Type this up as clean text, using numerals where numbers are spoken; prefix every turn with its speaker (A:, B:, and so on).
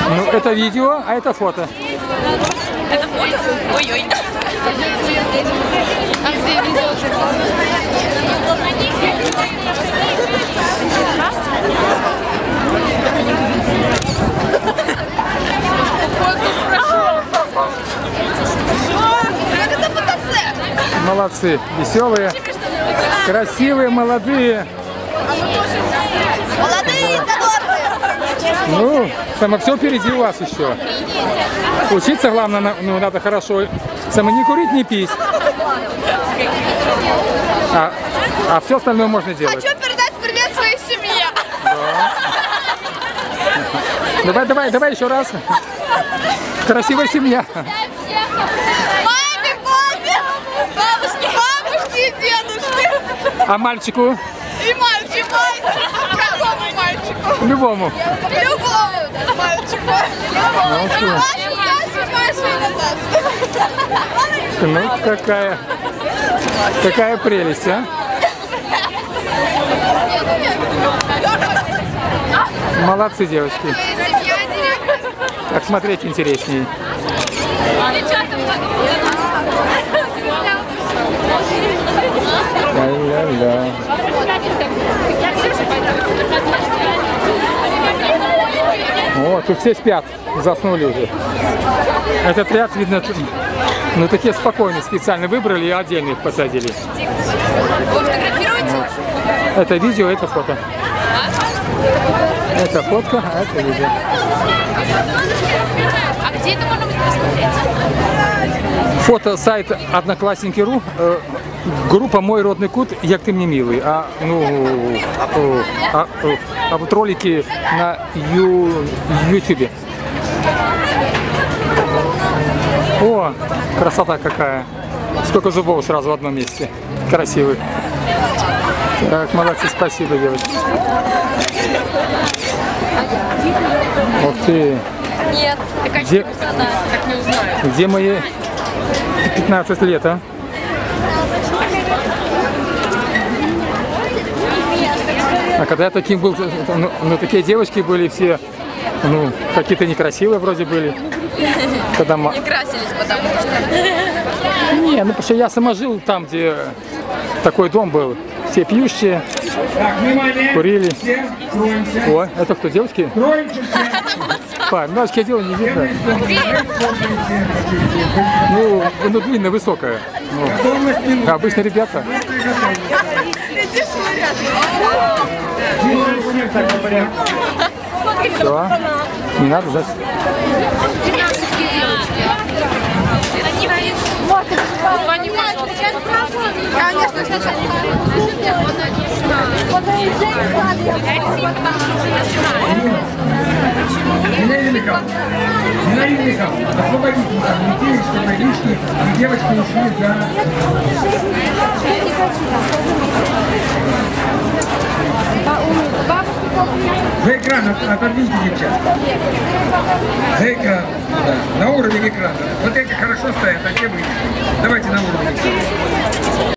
A: Ну, это видео, а это фото.
B: Это фото? Ой-ой. А где видео? Это фотосет.
A: Молодцы, веселые, красивые, молодые.
B: Молодые задорные.
A: Ну, само все впереди у вас еще. Учиться главное, ну, надо хорошо. Само не курить, не пить. А все остальное можно делать.
B: Хочу передать привет своей семье.
A: Да. Давай еще раз. Красивая семья.
B: Маме, папе, бабушке и дедушке.
A: А мальчику?
B: И мальчику. Какому мальчику?
A: Любому.
B: Любому мальчику.
A: Ну, какая прелесть, а? Молодцы, девочки. Так смотреть интереснее. Ля-ля-ля. О, тут все спят, заснули уже. Этот ряд, видно, ну такие спокойные, специально выбрали и отдельно их посадили.
B: Вы фотографируете?
A: Это видео, это фото. Это фотка, а это видео.
B: А где это можно будет посмотреть?
A: Фото сайт Одноклассники.ру, группа «Мой родный кут», як ты мне милый. А вот ролики на YouTube. О, красота какая. Сколько зубов сразу в одном месте. Красивый. Так, молодцы, спасибо, девочки. Ух ты.
B: Нет.
A: Где,
B: Так не узнаю.
A: где мои 15 лет, а? А когда я таким был, ну такие девочки были все, ну, какие-то некрасивые вроде были. Когда
B: Не красились, потому что...
A: Не, ну потому что я сама жил там, где такой дом был. Все пьющие, курили. О, это кто, девочки? Па, ножки я делаю, не видно. Ну, длинная, высокая. Ну, обычно ребята. Все, не надо, значит.
B: Звони мальчику. Конечно, сейчас.
C: Освободите там детей, чтобы лишние девочки ушли за экран, отодвиньте девчат. За экран, да, на уровень экрана. Вот эти хорошо стоят, а те вы. Давайте на уровень экрана.